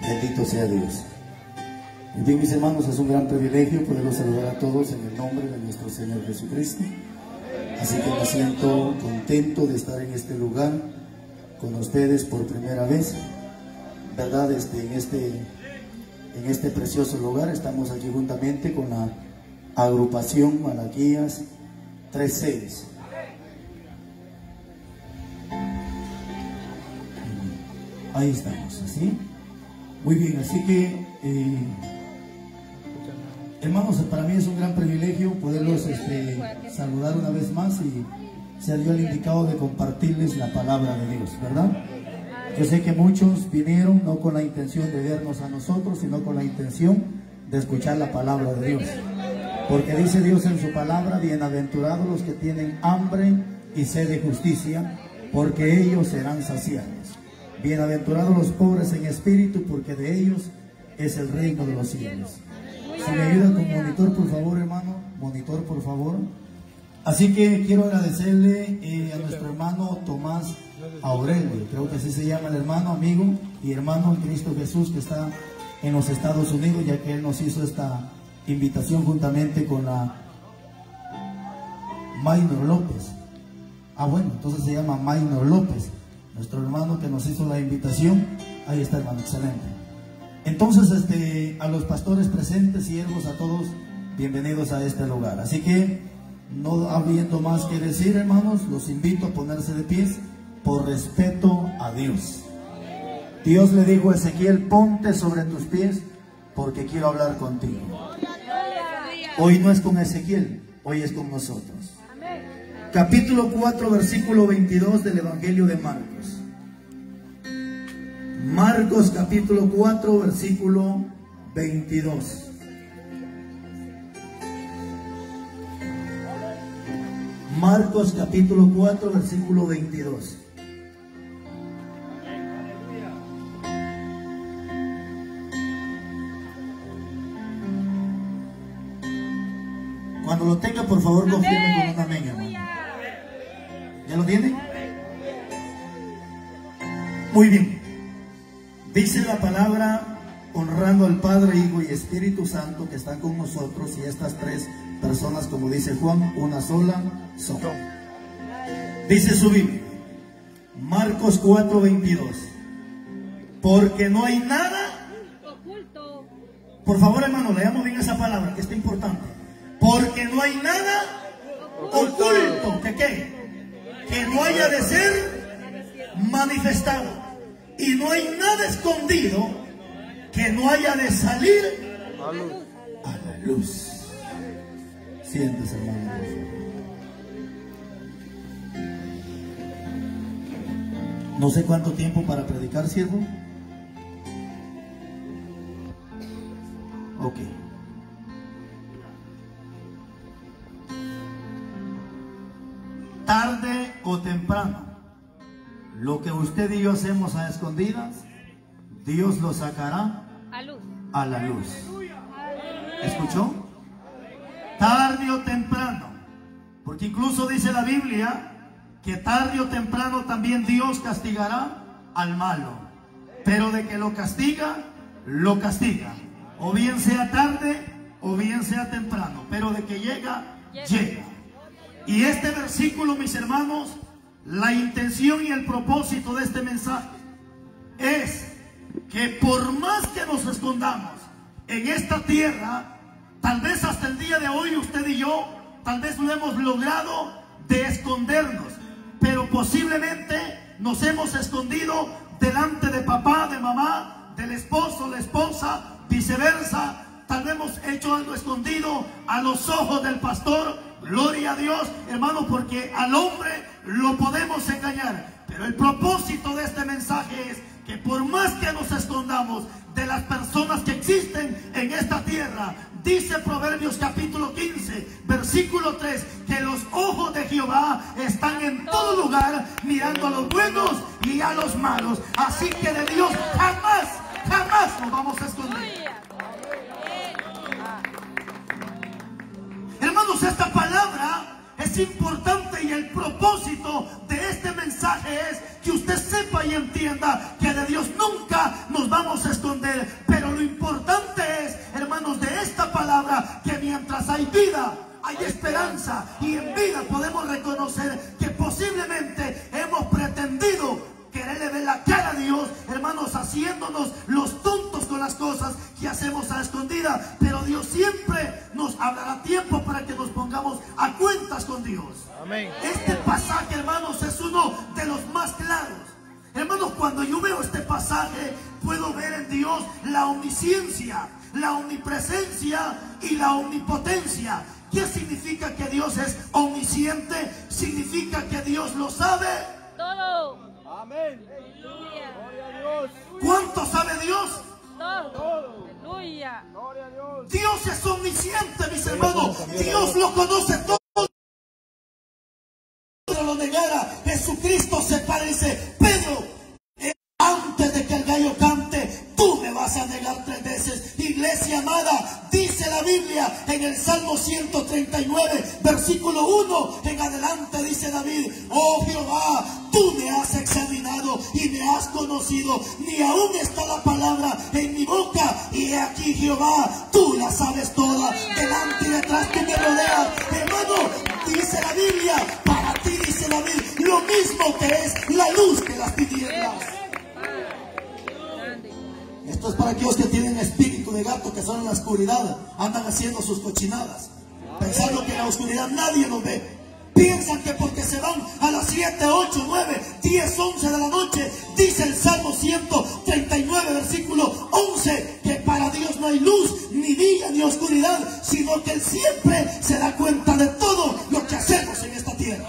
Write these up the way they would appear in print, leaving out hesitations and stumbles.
Bendito sea Dios. En fin, mis hermanos, es un gran privilegio poderlos saludar a todos en el nombre de nuestro Señor Jesucristo. Así que me siento contento de estar en este lugar con ustedes por primera vez, ¿verdad? En este precioso lugar estamos aquí juntamente con la agrupación Malaquías 3:6. Ahí estamos, ¿así? Muy bien, así que hermanos, para mí es un gran privilegio poderlos saludar una vez más y ser yo el indicado de compartirles la palabra de Dios, ¿verdad? Yo sé que muchos vinieron no con la intención de vernos a nosotros, sino con la intención de escuchar la palabra de Dios. Porque dice Dios en su palabra: bienaventurados los que tienen hambre y sed de justicia, porque ellos serán saciados. Bienaventurados los pobres en espíritu, porque de ellos es el reino de los cielos. Si me ayudan con monitor, por favor, hermano. Monitor, por favor. Así que quiero agradecerle a nuestro hermano Tomás Aurelio, creo que así se llama el hermano, amigo y hermano en Cristo Jesús, que está en los Estados Unidos, ya que él nos hizo esta invitación juntamente con la Maynor López. Bueno, entonces se llama Maynor López, nuestro hermano que nos hizo la invitación. Ahí está, hermano, excelente. Entonces, a los pastores presentes, siervos, a todos, bienvenidos a este lugar. Así que, no habiendo más que decir, hermanos, los invito a ponerse de pies por respeto a Dios. Dios le dijo a Ezequiel: ponte sobre tus pies porque quiero hablar contigo. Hoy no es con Ezequiel, hoy es con nosotros. Capítulo 4, versículo 22 del Evangelio de Marcos. Marcos capítulo 4, versículo 22. Marcos capítulo 4, versículo 22. Cuando lo tenga, por favor, confirmen con un amén, hermano. ¿Ya lo tienen? Muy bien. Dice la palabra, honrando al Padre, Hijo y Espíritu Santo que están con nosotros, y estas tres personas, como dice Juan, una sola son. Dice su Biblia, Marcos 4, 22. Porque no hay nada oculto. Por favor, hermano, leamos bien esa palabra, que está importante. Porque no hay nada oculto. ¿Que qué? Que no haya de ser manifestado. Y no hay nada escondido que no haya de salir a la luz. Siéntese, hermano. No sé cuánto tiempo para predicar, siervo. Ok. Tarde o temprano, lo que usted y yo hacemos a escondidas, Dios lo sacará a la luz. ¿Escuchó? Tarde o temprano, porque incluso dice la Biblia que tarde o temprano también Dios castigará al malo, pero de que lo castiga, o bien sea tarde o bien sea temprano, pero de que llega. Y este versículo, mis hermanos, la intención y el propósito de este mensaje es que por más que nos escondamos en esta tierra, tal vez hasta el día de hoy usted y yo, tal vez no hemos logrado de escondernos, pero posiblemente nos hemos escondido delante de papá, de mamá, del esposo, la esposa, viceversa. Tal vez hemos hecho algo escondido a los ojos del pastor. Gloria a Dios, hermano, porque al hombre lo podemos engañar. Pero el propósito de este mensaje es que por más que nos escondamos de las personas que existen en esta tierra, dice Proverbios capítulo 15, versículo 3, que los ojos de Jehová están en todo lugar, mirando a los buenos y a los malos. Así que de Dios jamás nos vamos a esconder. Hermanos, esta palabra es es importante y el propósito de este mensaje es que usted sepa y entienda que de Dios nunca nos vamos a esconder. Pero lo importante es, hermanos, de esta palabra, que mientras hay vida, hay esperanza, y en vida podemos reconocer que posiblemente hemos pretendido quererle ver la cara a Dios, hermanos, haciéndonos los tontos con las cosas que hacemos a escondida. Pero Dios siempre nos hablará tiempo para que nos pongamos a cuentas con Dios. Amén. Este pasaje, hermanos, es uno de los más claros. Hermanos, cuando yo veo este pasaje, puedo ver en Dios la omnisciencia, la omnipresencia y la omnipotencia. ¿Qué significa que Dios es omnisciente? Significa que Dios lo sabe todo. Amén. Gloria a Dios. ¿Cuánto sabe Dios? Todo. Aleluya. Gloria a Dios. Dios es omnisciente, mis hermanos. Dios lo conoce todo. Lo negara, Jesucristo se parece. Pedro, antes de que el gallo cante, tú me vas a negar 3 veces. Iglesia amada, dice la Biblia en el Salmo 139, versículo 1 en adelante, dice David: oh Jehová, tú me has examinado y me has conocido, ni aún está la palabra en mi boca, y he aquí, Jehová, tú la sabes toda, delante y detrás tú me rodeas. Hermano, dice la Biblia, para ti, dice David, lo mismo que es la luz que las tinieblas. Esto es para aquellos que tienen espíritu de gato, que son en la oscuridad, andan haciendo sus cochinadas, pensando que en la oscuridad nadie los ve. Piensan que porque se van a las 7, 8, 9, 10, 11 de la noche, dice el Salmo 139, versículo 11, que para Dios no hay luz, ni día, ni oscuridad, sino que Él siempre se da cuenta de todo lo que hacemos en esta tierra.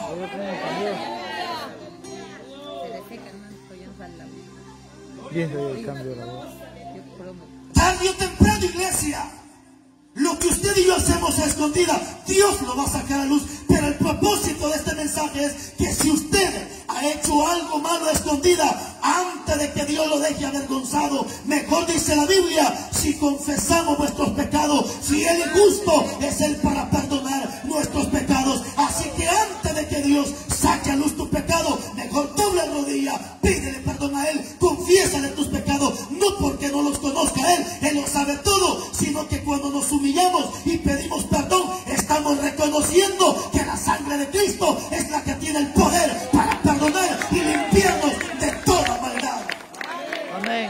Tarde o temprano, iglesia, lo que usted y yo hacemos a escondida, Dios lo va a sacar a luz. Pero el propósito de este mensaje es que si usted ha hecho algo malo a escondida, antes de que Dios lo deje avergonzado, mejor dice la Biblia, si confesamos nuestros pecados, fiel y justo es Él para perdonar nuestros pecados. Así que antes de que Dios saque a luz tu pecado, mejor doble rodilla, pídele perdón a Él, confiésale tus pecados, no porque no los conozca Él, Él lo sabe todo, sino que cuando nos humillamos y pedimos perdón, estamos reconociendo que la sangre de Cristo es la que tiene el poder para perdonar y limpiarnos de toda maldad. Amén.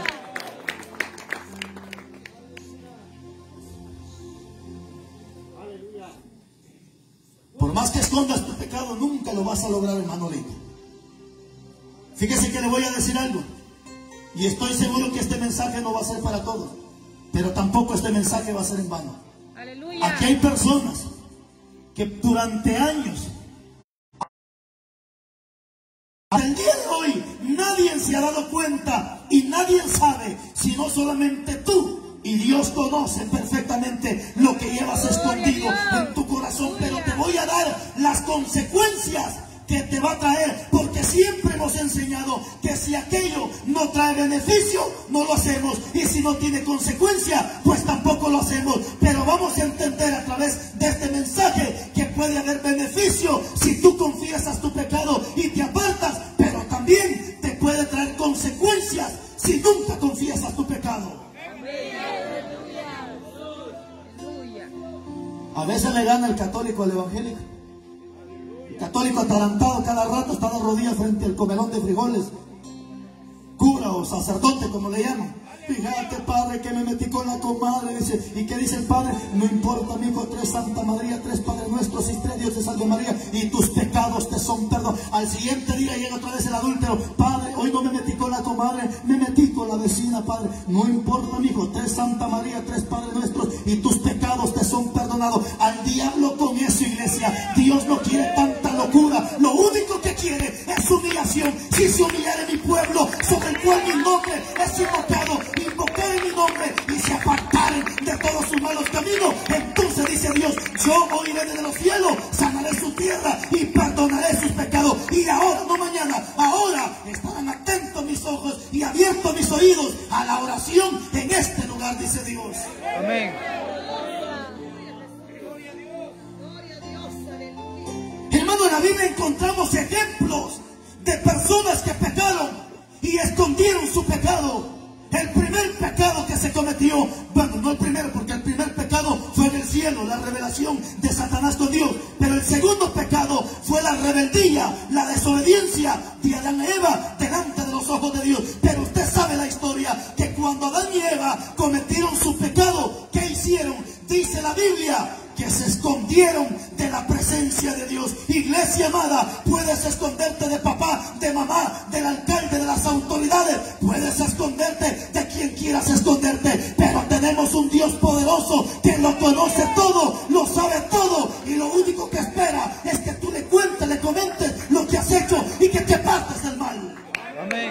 Por más que escondas tu pecado, nunca lo vas a lograr, hermano lindo. Fíjese que le voy a decir algo, y estoy seguro que este mensaje no va a ser para todos, pero tampoco este mensaje va a ser en vano. Aleluya. Aquí hay personas que durante años, hasta el día de hoy, nadie se ha dado cuenta y nadie sabe, sino solamente tú. Y Dios conoce perfectamente lo que llevas escondido en tu corazón. Pero te voy a dar las consecuencias que te va a traer, porque siempre hemos enseñado que si aquello no trae beneficio, no lo hacemos, y si no tiene consecuencia, pues tampoco lo hacemos. Pero vamos a entender a través de este mensaje que puede haber beneficio si tú confiesas tu pecado y te apartas, pero también te puede traer consecuencias si nunca confiesas tu pecado. A veces le gana el católico al evangélico. El católico atarantado cada rato está de rodillas frente al comelón de frijoles, cura o sacerdote como le llaman. Fíjate, padre, que me metí con la comadre, dice. ¿Y qué dice el padre? No importa, mi hijo, 3 Santa María, 3 Padres Nuestros y 3 Dios te salve María, y tus pecados te son perdonados. Al siguiente día llega otra vez el adúltero: padre, hoy no me metí con la comadre, me metí con la vecina, padre. No importa, mi hijo, 3 Santa María, 3 Padres Nuestros y tus pecados te son perdonados. Al diablo con eso, iglesia. Dios no quiere tanta locura. Lo único que quiere es humillación. Si se humillare mi pueblo, sobre el cual mi nombre es invocado, invocar en mi nombre, y se apartaren de todos sus malos caminos, entonces dice Dios, yo oiré desde los cielos, sanaré su tierra y perdonaré sus pecados. Y ahora, no mañana, ahora estarán atentos mis ojos y abiertos mis oídos a la oración en este lugar, dice Dios. Amén. Hermano, en la Biblia encontramos ejemplos de personas que pecaron y escondieron su pecado. El primer pecado que se cometió, bueno, no el primero, porque el primer pecado fue en el cielo, la revelación de Satanás con Dios. Pero el segundo pecado fue la rebeldía, la desobediencia de Adán y Eva delante de los ojos de Dios. Pero usted sabe la historia, que cuando Adán y Eva cometieron su pecado, ¿qué hicieron? Dice la Biblia que se escondieron de la presencia de Dios. Iglesia amada, puedes esconderte de papá, de mamá, del alcalde, de las autoridades, puedes esconderte de quien quieras esconderte, pero tenemos un Dios poderoso que lo conoce todo, lo sabe todo, y lo único que espera es que tú le cuentes, le comentes lo que has hecho y que te apartes del mal. Amén.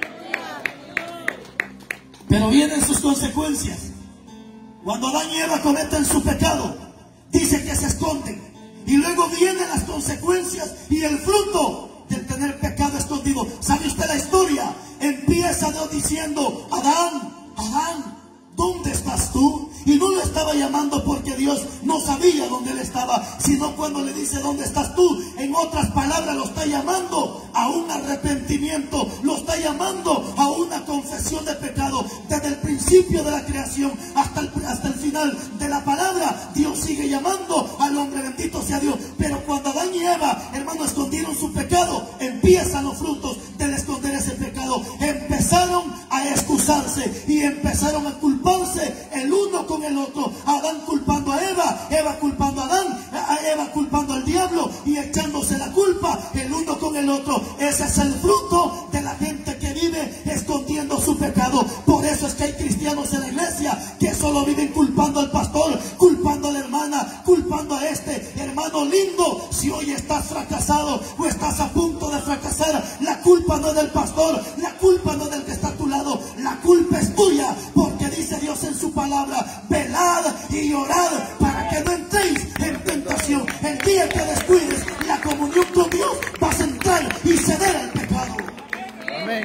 Pero vienen sus consecuencias. Cuando Adán y Eva cometen su pecado, dice que se esconden, y luego vienen las consecuencias y el fruto del tener pecado escondido. ¿Sabe usted la historia? Empieza Dios diciendo: Adán, Adán, ¿dónde estás tú? Y no lo estaba llamando porque Dios no sabía dónde él estaba, sino cuando le dice ¿dónde estás tú? En otras palabras, lo está llamando a un arrepentimiento, lo está llamando a una confesión de pecado. Desde el principio de la creación hasta el final de la palabra, Dios sigue llamando al hombre, bendito sea Dios. Pero cuando Adán y Eva, hermano, escondieron su pecado, empiezan los frutos del esconder ese pecado. Empezaron a excusarse y empezaron a culparse el uno con el otro. Adán culpando a Eva, Eva culpando a Adán, a Eva culpando al diablo y echándose la culpa el uno con el otro. Ese es el fruto de la gente que vive escondiendo su pecado. Por eso es que hay cristianos en la iglesia que solo viven culpando al pastor, culpando a la hermana, culpando a este. Hermano lindo, si hoy estás fracasado o estás a punto de fracasar, la culpa no es del pastor, la culpa no es del que está a tu lado, la culpa es tuya, porque dice Dios en su palabra: velad y orad para que no entréis en tentación. El día que descuides la comunión con Dios, vas a entrar y ceder al pecado. Amén.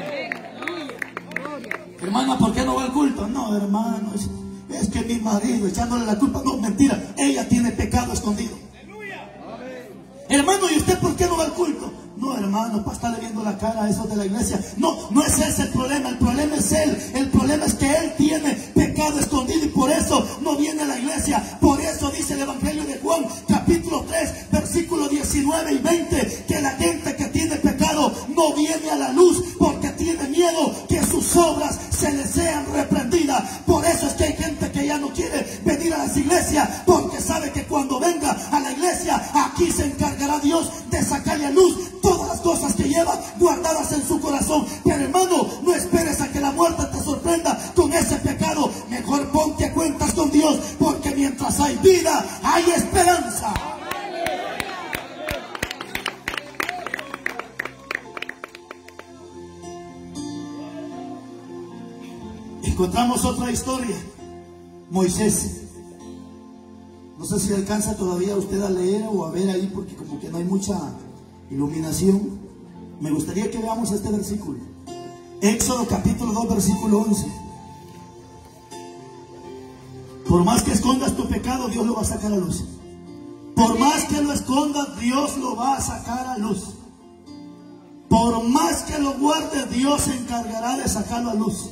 Hermana, ¿por qué no va al culto? No, hermano, es que mi marido, echándole la culpa. No, mentira, ella tiene pecado escondido. Hermano, ¿y usted por qué no va al culto? No, hermano, para estarle viendo la cara a esos de la iglesia. No, no es ese el problema es él. El problema es que él tiene pecado escondido y por eso no viene a la iglesia. Por eso dice el Evangelio de Juan, capítulo 3, versículos 19 y 20, que la gente que tiene pecado no viene a la luz porque tiene miedo que sus obras se les sean reprendidas. Por eso es que hay gente que ya no quiere venir a las iglesias, porque sabe que cuando venga a la iglesia, aquí se encargará Dios de sacarle a luz todas las cosas que lleva guardadas en su corazón. Pero hermano, no esperes a que la muerte te sorprenda con ese pecado. Mejor ponte a cuentas con Dios, porque mientras hay vida, hay esperanza. Encontramos otra historia. Moisés. No sé si alcanza todavía usted a leer o a ver ahí, porque como que no hay mucha iluminación. Me gustaría que veamos este versículo. Éxodo capítulo 2, versículo 11. Por más que escondas tu pecado, Dios lo va a sacar a luz. Por más que lo escondas, Dios lo va a sacar a luz. Por más que lo guardes, Dios se encargará de sacarlo a luz.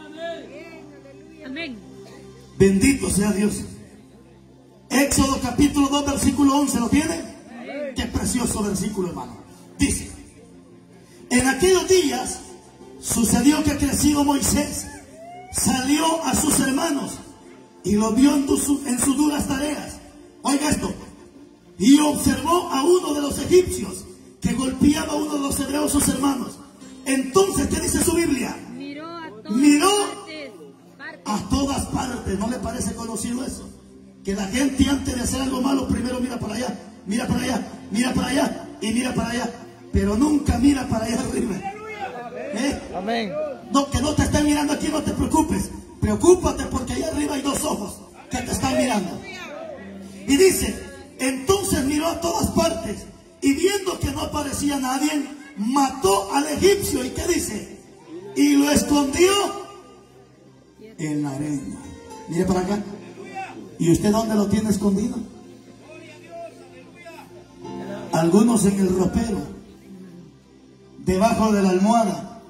Amén. Bendito sea Dios. Éxodo capítulo 2, versículo 11. ¿Lo tiene? Qué precioso versículo, hermano. Dice: en aquellos días sucedió que crecido Moisés salió a sus hermanos y los vio en sus duras tareas. Oiga esto. Y observó a uno de los egipcios que golpeaba a uno de los hebreos, sus hermanos. Entonces, ¿qué dice su Biblia? Miró a todas partes. ¿No le parece conocido eso? Que la gente antes de hacer algo malo primero mira para allá, mira para allá, mira para allá y mira para allá, pero nunca mira para allá arriba. Amén. No, que no te estén mirando aquí, no te preocupes. Preocúpate porque allá arriba hay dos ojos que te están mirando. Y dice: entonces miró a todas partes y viendo que no aparecía nadie, mató al egipcio. ¿Y qué dice? Y lo escondió en la arena. Mire para acá. ¿Y usted dónde lo tiene escondido? algunos en el ropero, debajo de la almohada,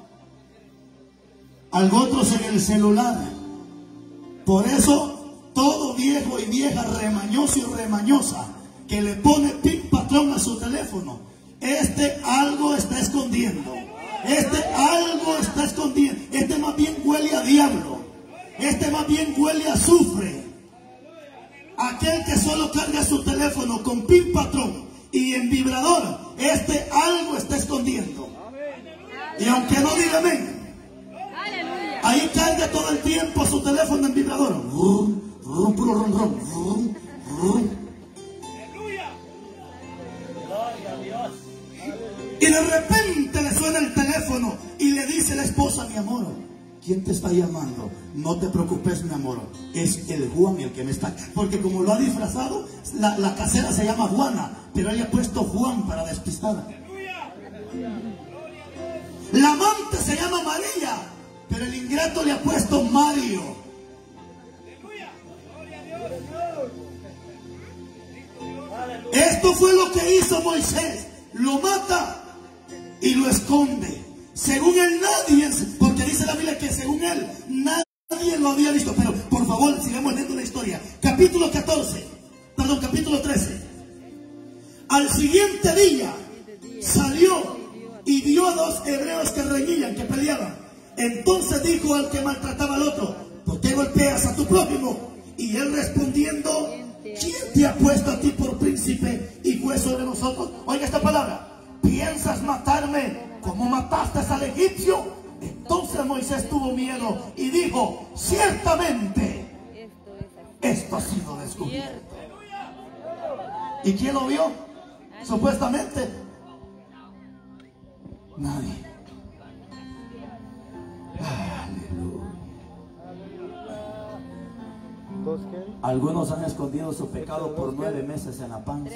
otros en el celular. Por eso todo viejo y vieja remañoso y remañosa que le pone PIN patrón a su teléfono, algo está escondiendo. Algo está escondiendo. Más bien huele a diablo. Más bien huele a azufre. Aquel que solo carga su teléfono con PIN patrón y en vibrador, algo está escondiendo. Y aunque no diga amén, ahí carga todo el tiempo su teléfono en vibrador. Y de repente le suena el teléfono y le dice la esposa: mi amor, ¿quién te está llamando? No te preocupes, mi amor, es el Juan el que me está. Porque como lo ha disfrazado, la casera se llama Juana, pero ella ha puesto Juan para despistada. La amante se llama María, pero el ingrato le ha puesto Mario. Esto fue lo que hizo Moisés. Lo mata y lo esconde. Según él nadie, porque dice la Biblia que según él nadie lo había visto. Pero por favor, sigamos leyendo la historia. Capítulo 13. Al siguiente día salió y vio a dos hebreos que reñían, que peleaban. Entonces dijo al que maltrataba al otro: ¿por qué golpeas a tu prójimo? Y él respondiendo: ¿quién te ha puesto a ti por príncipe y juez sobre nosotros? Oiga esta palabra: ¿piensas matarme como mataste al egipcio? Entonces Moisés tuvo miedo y dijo: ciertamente esto ha sido descubierto. ¿Y quién lo vio? Supuestamente nadie. Aleluya. Algunos han escondido su pecado por 9 meses en la panza.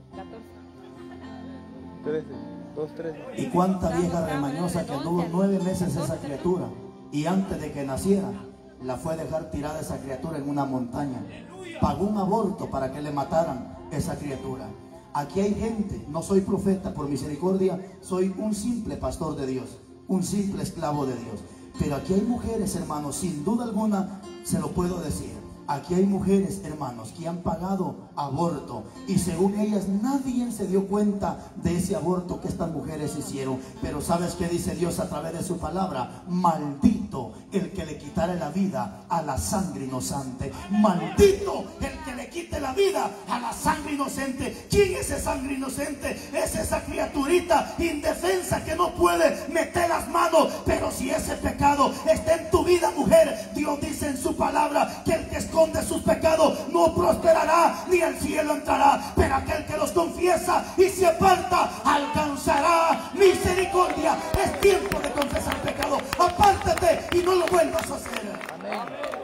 13, 13. ¿Y cuánta vieja remañosa que anduvo 9 meses esa criatura? Y antes de que naciera, la fue a dejar tirada esa criatura en una montaña. Pagó un aborto para que le mataran esa criatura. Aquí hay gente, no soy profeta, por misericordia, soy un simple pastor de Dios, un simple esclavo de Dios. Pero aquí hay mujeres, hermanos, sin duda alguna, se lo puedo decir. Aquí hay mujeres, hermanos, que han pagado aborto y según ellas nadie se dio cuenta de ese aborto que estas mujeres hicieron. Pero ¿sabes qué dice Dios a través de su palabra? Maldito el que le quitare la vida a la sangre inocente. Maldito el que le quite la vida a la sangre inocente. ¿Quién es esa sangre inocente? Es esa criaturita indefensa que no puede meter las manos. Pero si ese pecado está en tu vida, mujer, Dios dice en su palabra que el que esconde sus pecados no prosperará ni al cielo entrará, pero aquel que los confiesa y se aparta alcanzará misericordia. Es tiempo de confesar pecado. Apártate y no lo vuelvas a hacer. Amén.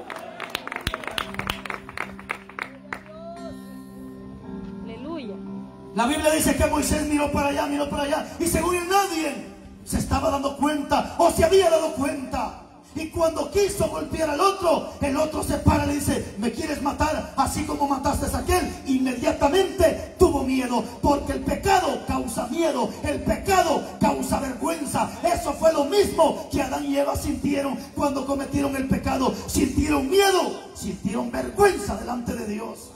Aleluya. La Biblia dice que Moisés miró para allá y según él nadie se estaba dando cuenta o se había dado cuenta. Y cuando quiso golpear al otro, el otro se para y le dice: ¿me quieres matar así como mataste a aquel? Inmediatamente tuvo miedo, porque el pecado causa miedo, el pecado causa vergüenza. Eso fue lo mismo que Adán y Eva sintieron cuando cometieron el pecado. Sintieron miedo, sintieron vergüenza delante de Dios.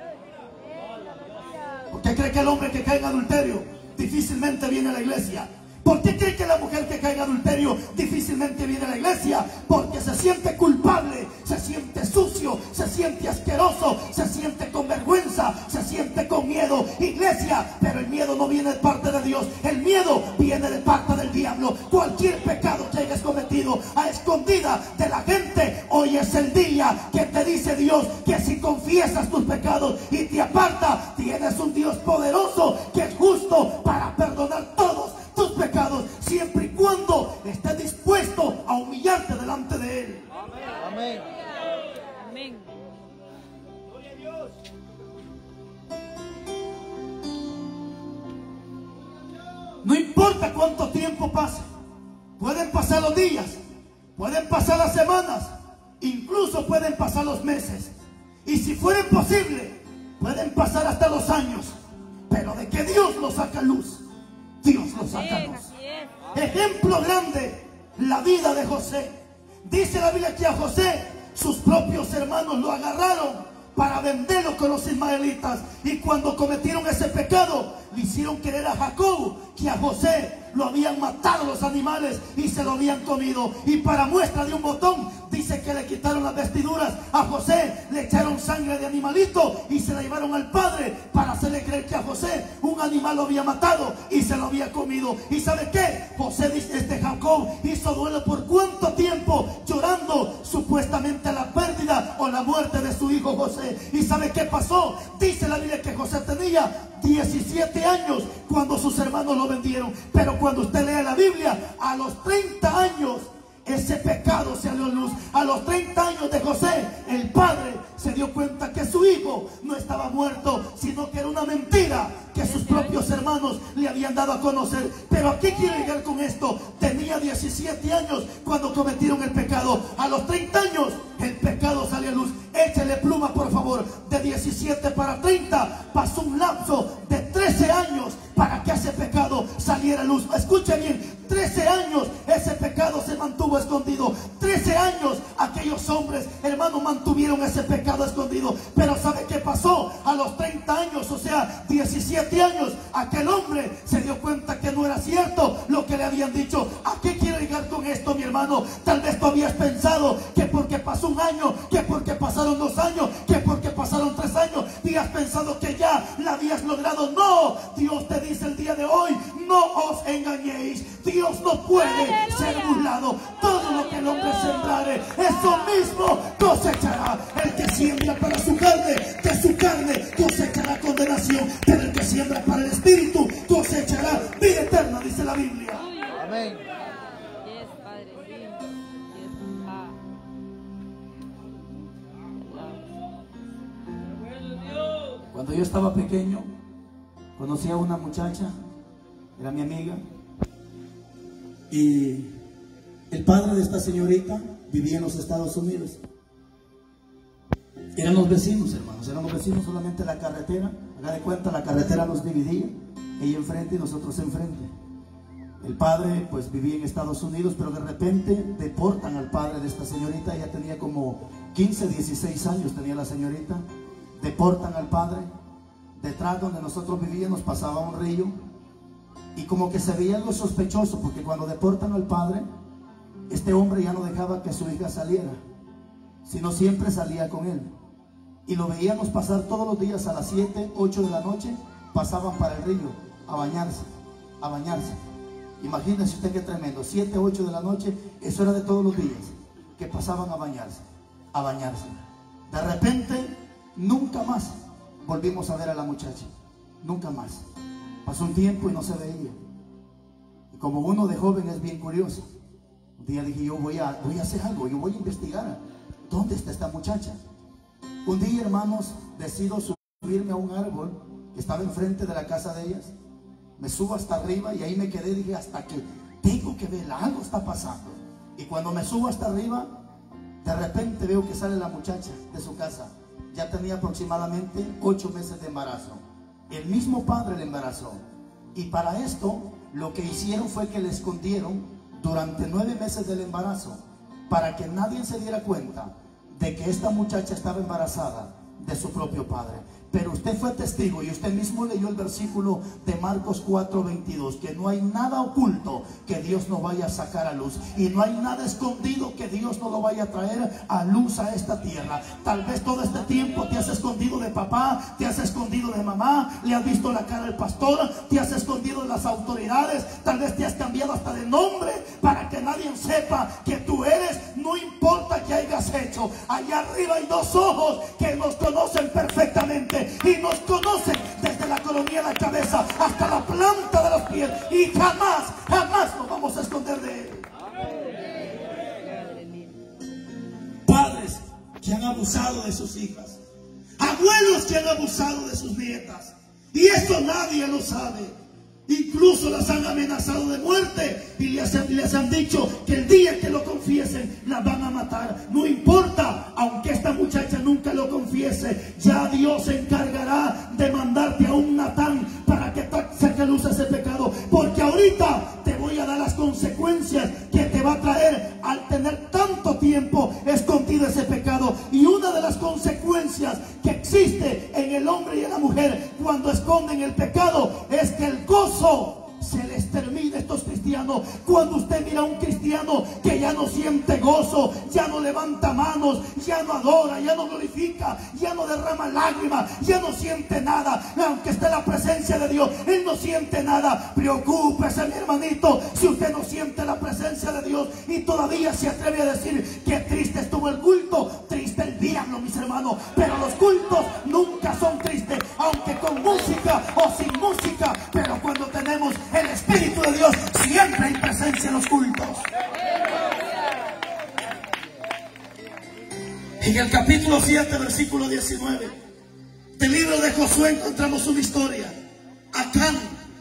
¿Por qué cree que el hombre que cae en adulterio difícilmente viene a la iglesia? ¿Por qué cree que la mujer que cae en adulterio difícilmente viene a la iglesia? Porque se siente culpable, se siente sucio, se siente asqueroso, se siente con vergüenza, se siente con miedo. Iglesia, pero el miedo no viene de parte de Dios, el miedo viene de parte del diablo. Cualquier pecado que hayas cometido a escondida de la gente, hoy es el día que te dice Dios que si confiesas tus pecados y te apartas, tienes un Dios poderoso que es justo para perdonar todos tus pecados, siempre y cuando estés dispuesto a humillarte delante de Él. Amén. Amén. No importa cuánto tiempo pase, pueden pasar los días, pueden pasar las semanas, incluso pueden pasar los meses, y si fuera posible, pueden pasar hasta los años. pero de que Dios lo saca a luz, Dios lo saca a luz. Ejemplo grande, la vida de José. Dice la Biblia que a José sus propios hermanos lo agarraron para venderlo con los ismaelitas, y cuando cometieron ese pecado le hicieron creer a Jacob que a José lo habían matado los animales y se lo habían comido. Y para muestra de un botón, dice que le quitaron las vestiduras a José, le echaron sangre de animalito y se la llevaron al padre para hacerle creer que a José un animal lo había matado y se lo había comido. ¿Y sabe qué? José, Jacob hizo duelo por cuánto tiempo, llorando supuestamente la pérdida o la muerte de su hijo José. ¿Y sabe qué pasó? Dice la Biblia que José tenía 17 años cuando sus hermanos lo vendieron. Pero cuando usted lee la Biblia, a los 30 años ese pecado se dio a luz. A los 30 años de José, el padre se dio cuenta que su hijo no estaba muerto, sino que era una mentira que sus propios hermanos le habían dado a conocer. Pero ¿a qué quiero llegar con esto? Tenía 17 años cuando cometieron el pecado. A los 30 años el pecado salió a luz. Échale pluma, por favor. De 17 para 30 pasó un lapso de 13 años para que ese pecado saliera a luz. Escuche bien, 13 años ese pecado se mantuvo escondido. 13 años aquellos hombres, hermanos, mantuvieron ese pecado escondido. Pero ¿sabe qué pasó? A los 30 años, o sea, 17 años, aquel hombre se dio cuenta que no era cierto lo que le habían dicho. ¿A qué quiero llegar con esto, mi hermano? Tal vez tú habías pensado que porque pasó un año, que porque pasaron 2 años, que porque pasaron 3 años, y has pensado que ya la habías logrado. No, Dios te dice el día de hoy, no os engañéis. Dios no puede ser burlado. Todo lo que el hombre sembrare, eso mismo cosechará. El que siembra para su carne, de su carne cosechará condenación, pero el que siembra para el Espíritu cosechará vida eterna, dice la Biblia. Amén. Cuando yo estaba pequeño, conocí a una muchacha, era mi amiga, y el padre de esta señorita vivía en los Estados Unidos. Eran los vecinos, hermanos, eran los vecinos, solamente la carretera. Haga de cuenta, la carretera nos dividía, ella enfrente y nosotros enfrente. El padre pues vivía en Estados Unidos, pero de repente deportan al padre de esta señorita. Ella tenía como 15, 16 años tenía la señorita. Deportan al padre. Detrás donde nosotros vivíamos pasaba un río, y como que se veía algo sospechoso, porque cuando deportan al padre, este hombre ya no dejaba que su hija saliera, sino siempre salía con él, y lo veíamos pasar todos los días a las 7, 8 de la noche. Pasaban para el río a bañarse, a bañarse. Imagínese usted qué tremendo, 7, 8 de la noche, eso era de todos los días que pasaban a bañarse, a bañarse. De repente, nunca más volvimos a ver a la muchacha, nunca más. Pasó un tiempo y no se veía. Y como uno de joven es bien curioso, un día dije, yo voy a hacer algo, yo voy a investigar dónde está esta muchacha. Un día, hermanos, decido subirme a un árbol que estaba enfrente de la casa de ellas. Me subo hasta arriba y ahí me quedé, dije, hasta que tengo que ver, algo está pasando. Y cuando me subo hasta arriba, de repente veo que sale la muchacha de su casa. Ya tenía aproximadamente 8 meses de embarazo. El mismo padre le embarazó. Y para esto, lo que hicieron fue que le escondieron durante 9 meses del embarazo, para que nadie se diera cuenta de que esta muchacha estaba embarazada de su propio padre. Pero usted fue testigo y usted mismo leyó el versículo de Marcos 4:22, que no hay nada oculto que Dios no vaya a sacar a luz, y no hay nada escondido que Dios no lo vaya a traer a luz a esta tierra. Tal vez todo este tiempo te has escondido de papá, te has escondido de mamá, le has visto la cara al pastor, te has escondido de las autoridades, tal vez te has cambiado hasta de nombre para que nadie sepa que tú eres. No importa que hayas hecho, allá arriba hay 2 ojos que nos conocen perfectamente, y nos conocen desde la coronilla de la cabeza hasta la planta de los pies, y jamás, jamás nos vamos a esconder de él. Padres que han abusado de sus hijas, abuelos que han abusado de sus nietas, y esto nadie lo sabe. Incluso las han amenazado de muerte y les han dicho que el día que lo confiesen las van a matar. No importa, aunque esta muchacha nunca lo confiese, ya Dios se encargará de mandarte a un Natán cuando esconden el pecado es que el gozo se les termina a estos cristianos. Cuando usted mira a un cristiano que ya no siente gozo, ya no levanta manos, ya no adora, ya no glorifica, ya no derrama lágrimas, ya no siente nada, aunque esté en la presencia de Dios, él no siente nada. Preocúpese, mi hermanito, si usted no siente la presencia de Dios y todavía se atreve a decir que triste estuvo el culto. Triste el diablo, mis hermanos, pero los cultos nunca son tristes, aunque con música o sin música. Pero cuando tenemos el Espíritu de Dios, siempre hay presencia en los cultos. En el capítulo 7, versículo 19 del libro de Josué encontramos una historia. Acán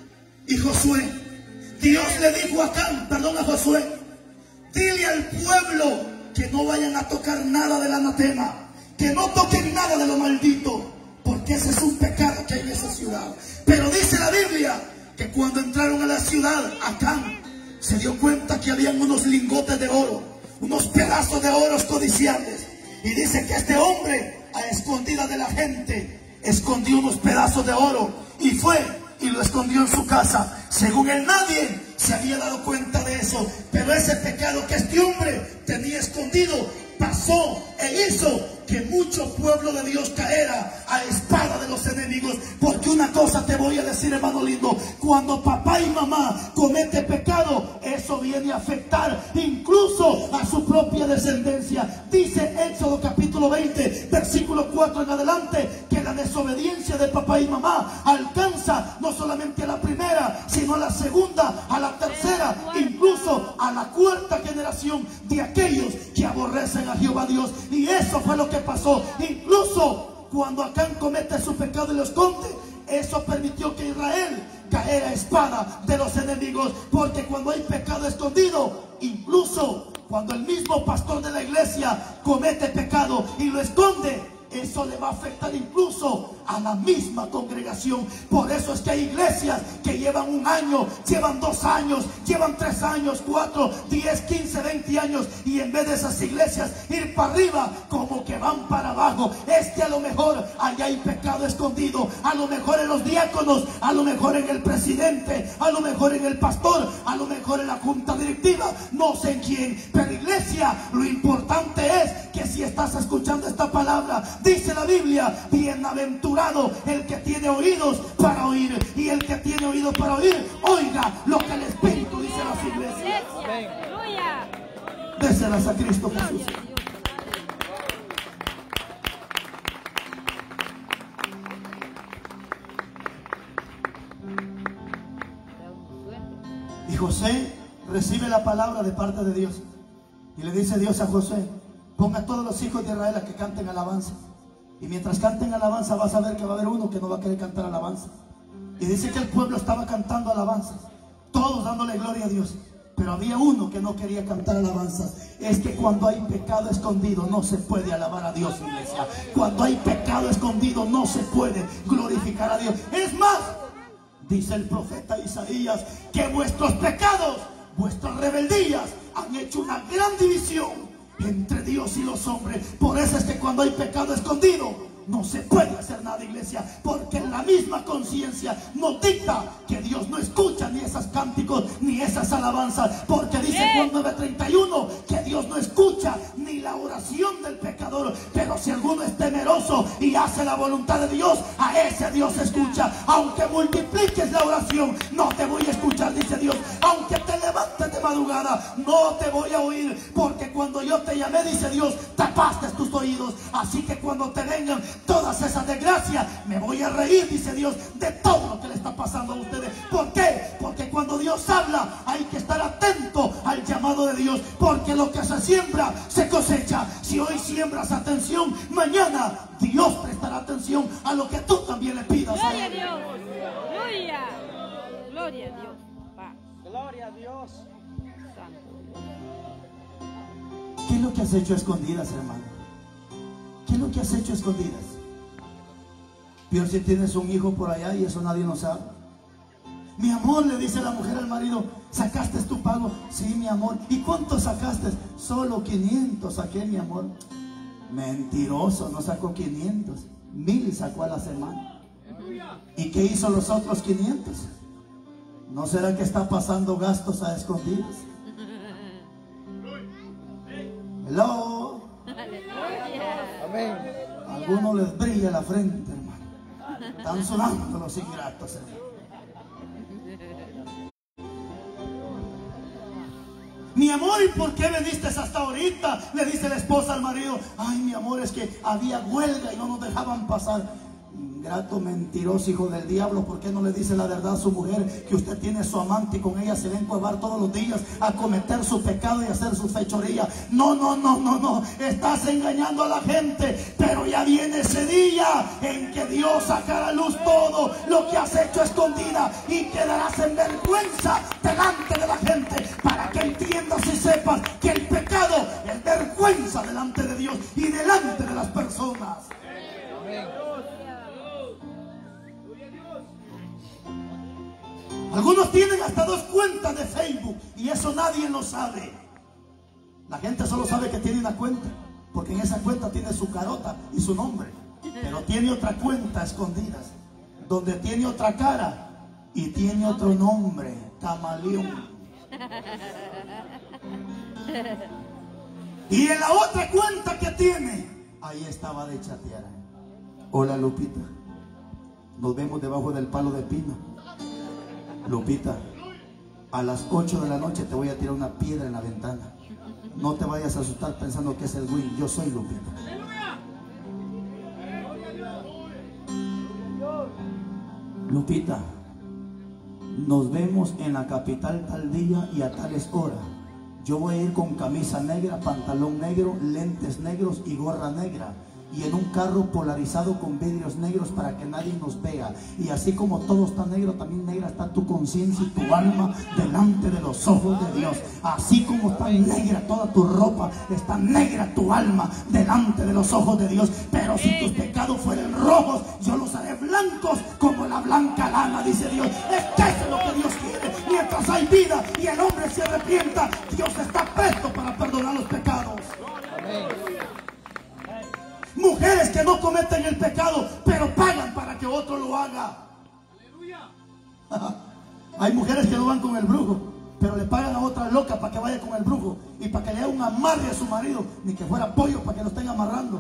y Josué. Dios le dijo a Josué: dile al pueblo que no vayan a tocar nada del anatema, que no toquen nada de lo maldito, porque ese es un pecado que hay en esa ciudad. Pero dice la Biblia que cuando entraron a la ciudad, Acán se dio cuenta que habían unos lingotes de oro, unos pedazos de oro codiciables. Y dice que este hombre, a escondidas de la gente, escondió unos pedazos de oro y fue y lo escondió en su casa. Según él, nadie se había dado cuenta de eso, pero ese pecado que este hombre tenía escondido pasó e hizo que mucho pueblo de Dios caera a espada de los enemigos. Porque una cosa te voy a decir, hermano lindo: cuando papá y mamá comete pecado, eso viene a afectar incluso a su propia descendencia. Dice Éxodo capítulo 20, versículo 4 en adelante, que la desobediencia de papá y mamá alcanza no solamente a la primera, sino a la segunda, a la tercera, incluso a la cuarta generación de aquellos que aborrecen a Jehová Dios. Y eso fue lo que pasó. Incluso cuando Acán comete su pecado y lo esconde, eso permitió que Israel caera a espada de los enemigos. Porque cuando hay pecado escondido, incluso cuando el mismo pastor de la iglesia comete pecado y lo esconde, eso le va a afectar incluso a la misma congregación. Por eso es que hay iglesias que llevan 1 año, llevan 2 años, llevan 3 años, 4, 10, 15, 20 años, y en vez de esas iglesias ir para arriba, como que van para abajo. Es que a lo mejor allá hay pecado escondido, a lo mejor en los diáconos, a lo mejor en el presidente, a lo mejor en el pastor, a lo mejor en la junta directiva, no sé en quién. Pero iglesia, lo importante es que si estás escuchando esta palabra, dice la Biblia: bienaventurado el que tiene oídos para oír. Y el que tiene oídos para oír, oiga lo que el Espíritu dice a las iglesias. Déselas a Cristo Jesús. Y José recibe la palabra de parte de Dios. Y le dice Dios a José: ponga a todos los hijos de Israel a que canten alabanza. Y mientras canten alabanza, vas a ver que va a haber uno que no va a querer cantar alabanza. Y dice que el pueblo estaba cantando alabanzas, todos dándole gloria a Dios. Pero había uno que no quería cantar alabanzas. Es que cuando hay pecado escondido no se puede alabar a Dios, iglesia. Cuando hay pecado escondido no se puede glorificar a Dios. Es más, dice el profeta Isaías, que vuestros pecados, vuestras rebeldías han hecho una gran división entre Dios y los hombres. Por eso es que cuando hay pecado escondido no se puede hacer nada, iglesia, porque la misma conciencia nos dicta que Dios no escucha ni esos cánticos ni esas alabanzas. Porque dice Juan 9:31 que Dios no escucha ni la oración del pecador, pero si alguno es temeroso y hace la voluntad de Dios, a ese Dios escucha. Aunque multipliques la oración, no te voy a escuchar, dice Dios. Aunque te levantes de madrugada, no te voy a oír, porque cuando yo te llamé, dice Dios, tapaste tus oídos. Así que cuando te vengan todas esas desgracias, me voy a reír, dice Dios, de todo lo que le está pasando a ustedes. ¿Por qué? Porque cuando Dios habla, hay que estar atento al llamado de Dios, porque lo que se siembra se cosecha. Si hoy siembras atención, mañana Dios prestará atención a lo que tú también le pidas. Gloria a Dios, gloria, gloria a Dios, Gloria a Dios. Santo. ¿Qué es lo que has hecho a escondidas, hermano? ¿Qué es lo que has hecho a escondidas? Peor si tienes un hijo por allá y eso nadie lo sabe. Mi amor, le dice la mujer al marido, ¿sacaste tu pago? Sí, mi amor. ¿Y cuánto sacaste? Solo 500 saqué, mi amor. Mentiroso, no sacó 500. 1000 sacó a la semana. ¿Y qué hizo los otros 500? ¿No será que está pasando gastos a escondidas? Hello. Amén. A algunos les brilla la frente, hermano. Están sonando los ingratos, hermano. Mi amor, ¿y por qué veniste hasta ahorita? Le dice la esposa al marido. Ay, mi amor, es que había huelga y no nos dejaban pasar. Ingrato, mentiroso, hijo del diablo. ¿Por qué no le dice la verdad a su mujer? Que usted tiene su amante y con ella se va a encuevar todos los días a cometer su pecado y hacer su fechoría. No, no, no, no, no. Estás engañando a la gente. Pero ya viene ese día en que Dios sacará a luz todo lo que has hecho escondida y quedarás en vergüenza delante de la gente, para que entiendas y sepas que el pecado es vergüenza delante de Dios y delante de las personas. Amén. Algunos tienen hasta 2 cuentas de Facebook y eso nadie lo sabe. La gente solo sabe que tiene una cuenta, porque en esa cuenta tiene su carota y su nombre. Pero tiene otra cuenta escondidas, donde tiene otra cara y tiene otro nombre, camaleón. Y en la otra cuenta que tiene, ahí estaba de chatear. Hola Lupita, nos vemos debajo del palo de pino. Lupita, a las 8 de la noche te voy a tirar una piedra en la ventana. No te vayas a asustar pensando que es el güey. Yo soy Lupita. Lupita, nos vemos en la capital tal día y a tales horas. Yo voy a ir con camisa negra, pantalón negro, lentes negros y gorra negra, y en un carro polarizado con vidrios negros para que nadie nos vea. Y así como todo está negro, también negra está tu conciencia y tu alma delante de los ojos de Dios. Así como está negra toda tu ropa, está negra tu alma delante de los ojos de Dios. Pero si tus pecados fueran rojos, yo los haré blancos como la blanca lana, dice Dios. Es que eso es lo que Dios quiere. Mientras hay vida y el hombre se arrepienta, Dios está presto para perdonar los pecados. Amén. Mujeres que no cometen el pecado, pero pagan para que otro lo haga. Hay mujeres que no van con el brujo, pero le pagan a otra loca para que vaya con el brujo y para que le haga un amarre a su marido, ni que fuera pollo para que lo estén amarrando.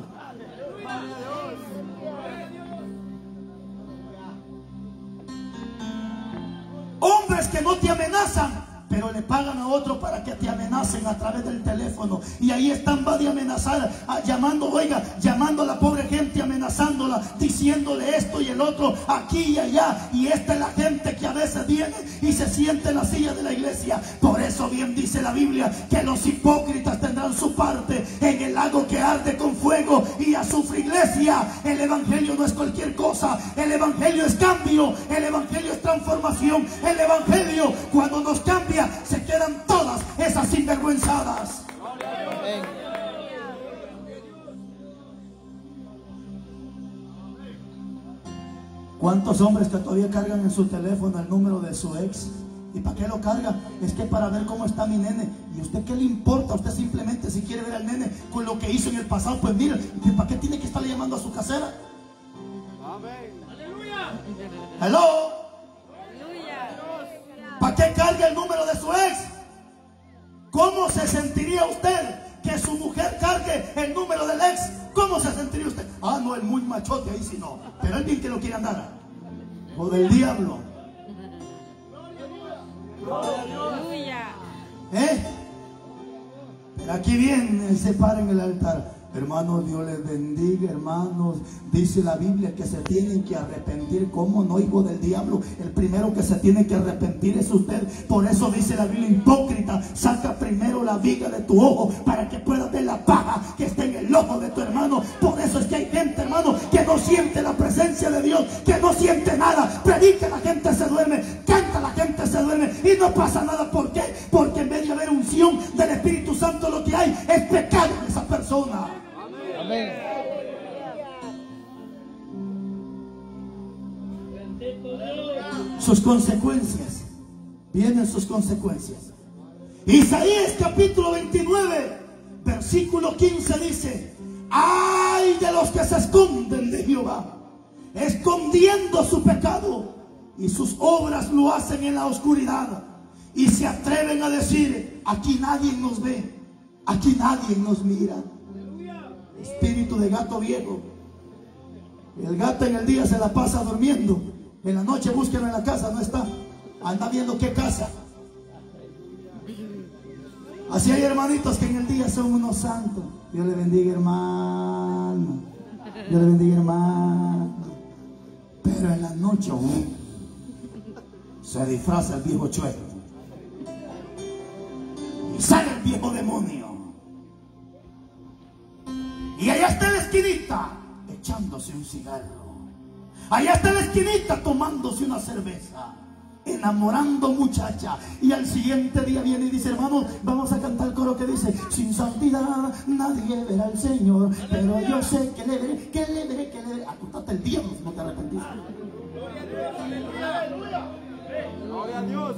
Hombres que no te amenazan, pero le pagan a otro para que te amenacen a través del teléfono. Y ahí están, va de amenazar, llamando a la pobre gente, amenazándola, diciéndole esto y el otro, aquí y allá. Y esta es la gente que a veces viene y se siente en la silla de la iglesia. Por eso bien dice la Biblia que los hipócritas tendrán su parte en el lago que arde con fuego y azufre. Iglesia, el evangelio no es cualquier cosa. El evangelio es cambio, el evangelio es transformación. El evangelio, cuando nos cambia, se quedan todas esas sinvergüenzadas. Amén. ¿Cuántos hombres que todavía cargan en su teléfono el número de su ex? ¿Y para qué lo carga? Es que para ver cómo está mi nene. ¿Y a usted qué le importa? Usted simplemente, si quiere ver al nene con lo que hizo en el pasado, pues mire, ¿para qué tiene que estarle llamando a su casera? Amén. Aleluya. Hello. ¿Para qué carga el número de su ex? ¿Cómo se sentiría usted que su mujer cargue el número del ex? ¿Cómo se sentiría usted? Ah, no, es muy machote, ahí sí no. Pero es bien que lo quiere andar. O del diablo. Pero aquí viene, se para en el altar. Hermanos, Dios les bendiga, hermanos. Dice la Biblia que se tienen que arrepentir. ¿Cómo no, hijo del diablo? El primero que se tiene que arrepentir es usted. Por eso dice la Biblia, hipócrita, saca primero la viga de tu ojo para que puedas ver la paja que está en el ojo de tu hermano. Por eso es que hay gente, hermano, que no siente la presencia de Dios, que no siente nada. Predica, la gente se duerme. Canta, la gente se duerme y no pasa nada. ¿Por qué? Porque en vez de haber unción del Espíritu Santo, lo que hay es pecado en esa persona. Amén. Sus consecuencias, vienen sus consecuencias. Isaías capítulo 29 versículo 15 dice: ay de los que se esconden de Jehová. escondiendo su pecado, y sus obras lo hacen en la oscuridad, y se atreven a decir: aquí nadie nos ve, aquí nadie nos mira. Espíritu de gato viejo. El gato en el día se la pasa durmiendo, en la noche búsquenlo en la casa, no está, anda viendo qué casa. Así hay hermanitos que en el día son unos santos. Dios le bendiga, hermano. Dios le bendiga, hermano. Pero en la noche se disfraza el viejo chueco y sale el viejo demonio, y allá está en la esquinita echándose un cigarro, allá está en la esquinita tomándose una cerveza, enamorando muchacha, y al siguiente día viene y dice: hermano, vamos a cantar el coro que dice: sin santidad nadie verá al Señor, pero yo sé que le veré, que le veré, que le veré. Acústate el diablo si no te arrepentiste. Gloria a Dios.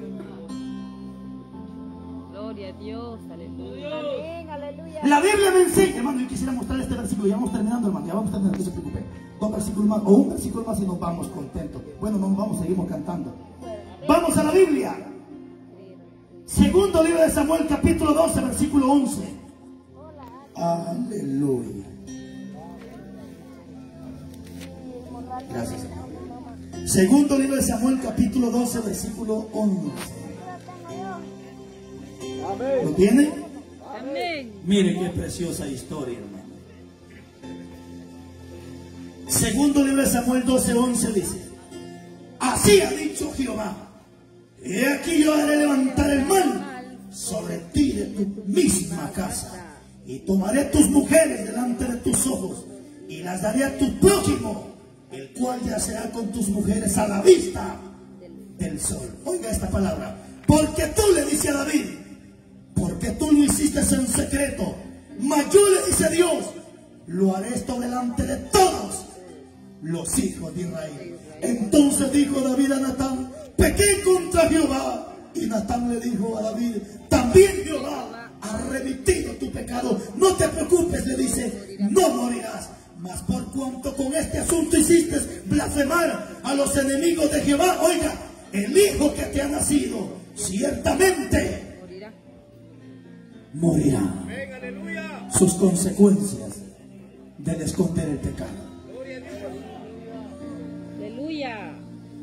Gloria a Dios, aleluya. Amén, aleluya. La Biblia me enseña, hermano, yo quisiera mostrar este versículo. Ya vamos terminando, hermano, ya vamos terminando, no se preocupe. 2 versículos más, o un versículo más, y nos vamos contentos. Bueno, no nos vamos, seguimos cantando. Vamos a la Biblia. Segundo libro de Samuel, capítulo 12, versículo 11. Aleluya. Gracias, hermano. Segundo libro de Samuel, capítulo 12, versículo 11. ¿Lo tiene? Amén. Mire qué preciosa historia, hermano. Segundo libro de Samuel 12:11 dice: así ha dicho Jehová: he aquí yo haré levantar el mal sobre ti de tu misma casa, y tomaré tus mujeres delante de tus ojos, y las daré a tu prójimo, el cual yacerá con tus mujeres a la vista del sol. Oiga esta palabra: porque tú, le dice a David, porque tú lo hiciste en secreto, mas yo, le dice Dios, lo haré esto delante de todos los hijos de Israel. Entonces dijo David a Natán: pequé contra Jehová. Y Natán le dijo a David: también Jehová ha remitido tu pecado. No te preocupes, le dice, no morirás. Mas por cuanto con este asunto hiciste blasfemar a los enemigos de Jehová, oiga, el hijo que te ha nacido ciertamente morirá. Sus consecuencias del esconder el pecado. Aleluya.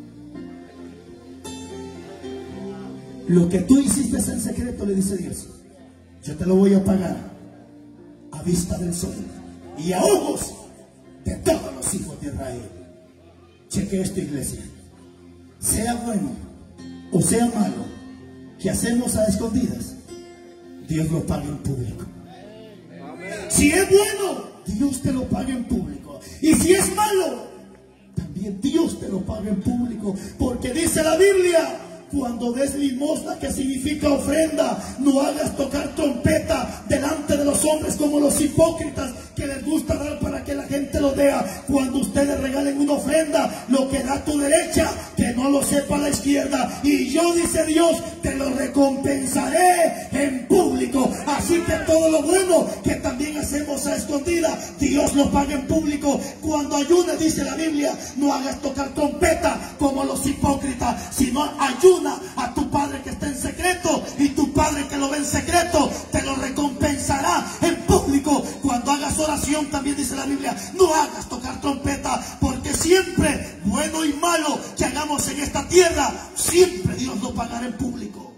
Lo que tú hiciste en secreto, le dice Dios, yo te lo voy a pagar a vista del sol y a ojos de todos los hijos de Israel. Cheque esto, iglesia. Sea bueno o sea malo que hacemos a escondidas, Dios lo paga en público. Si es bueno, Dios te lo paga en público. Y si es malo, también Dios te lo paga en público. Porque dice la Biblia: cuando des limosna, que significa ofrenda, no hagas tocar trompeta delante de los hombres como los hipócritas, que les gusta dar para que la gente lo vea. Cuando ustedes regalen una ofrenda, lo que da tu derecha, que no lo sepa la izquierda. Y yo, dice Dios, te lo recompensaré en público. Así que todo lo bueno que también hacemos a escondida, Dios lo paga en público. Cuando ayunes, dice la Biblia, no hagas tocar trompeta como los hipócritas, sino ayuna a tu Padre que está en secreto, y tu Padre que lo ve en secreto te lo recompensará en público. Cuando hagas oración, también dice la Biblia, no hagas tocar trompeta, porque siempre, bueno y malo que hagamos en esta tierra, siempre Dios lo pagará en público.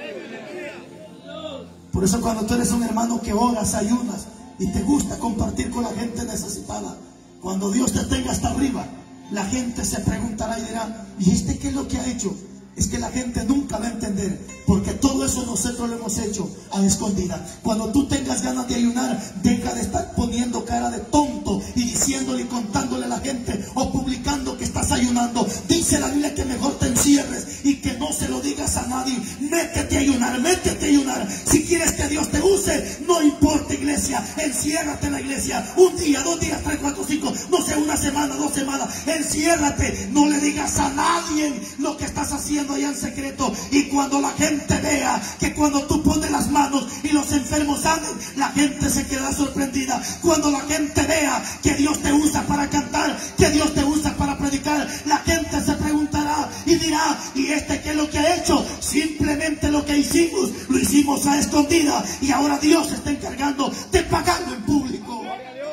Por eso cuando tú eres un hermano que oras, ayunas y te gusta compartir con la gente necesitada, cuando Dios te tenga hasta arriba, la gente se preguntará y dirá: ¿y este qué es lo que ha hecho? Es que la gente nunca va a entender, porque todo eso nosotros lo hemos hecho a escondida. Cuando tú tengas ganas de ayunar, deja de estar poniendo cara de tonto y diciéndole y contándole a la gente o publicando que estás ayunando. Dice la Biblia que mejor te encierres y que no se lo digas a nadie. Métete a ayunar, métete a ayunar. Si quieres que Dios te use, no importa, iglesia, enciérrate en la iglesia. Un día, 2 días, 3, 4, 5, no sé, una semana, 2 semanas. Enciérrate, no le digas a nadie lo que estás haciendo. haciendo allá en secreto. Y cuando la gente vea que cuando tú pones las manos y los enfermos salen, la gente se quedará sorprendida. Cuando la gente vea que Dios te usa para cantar, que Dios te usa para predicar, la gente se preguntará y dirá: ¿y este qué es lo que ha hecho? Simplemente lo que hicimos, lo hicimos a escondida, y ahora Dios se está encargando de pagarlo en público.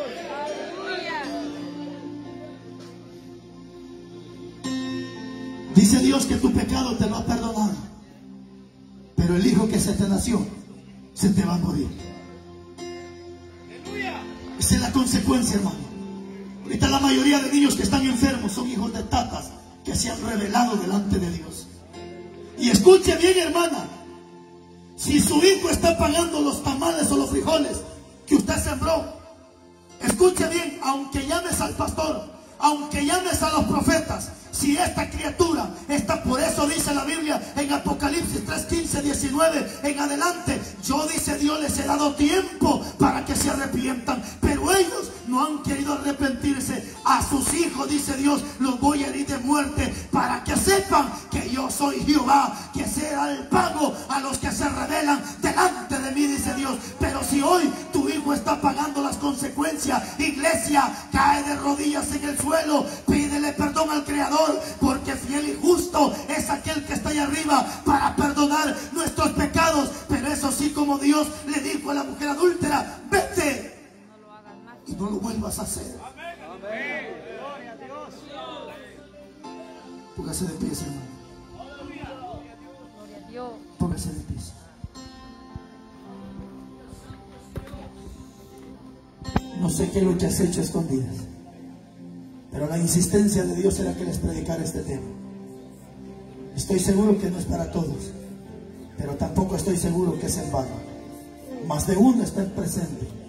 Dice Dios que tu pecado te lo ha perdonado, pero el hijo que se te nació se te va a morir. Esa es la consecuencia, hermano. Ahorita la mayoría de niños que están enfermos son hijos de tatas que se han revelado delante de Dios. Y escuche bien, hermana, si su hijo está pagando los tamales o los frijoles que usted sembró, escuche bien, aunque llames al pastor, aunque llames a los profetas, si esta criatura está, por eso dice la Biblia en Apocalipsis 3:15, 19 en adelante, yo, dice Dios, les he dado tiempo para que se arrepientan, pero ellos no han querido arrepentirse. A sus hijos, dice Dios, los voy a herir de muerte, para que sepan que yo soy Jehová, que será el pago a los que se rebelan delante de mí, dice Dios. Pero si hoy tu hijo está pagando las consecuencias, iglesia, cae de rodillas en el suelo, pídele perdón al Creador, porque fiel y justo es aquel que está ahí arriba para perdonar nuestros pecados. Pero eso sí, como Dios le dijo a la mujer adúltera: vete y no lo vuelvas a hacer. Póngase de pie, hermano. Póngase de pie. No sé qué es lo que has hecho a escondidas, pero la insistencia de Dios era que les predicara este tema. Estoy seguro que no es para todos, pero tampoco estoy seguro que es en vano. Más de uno está presente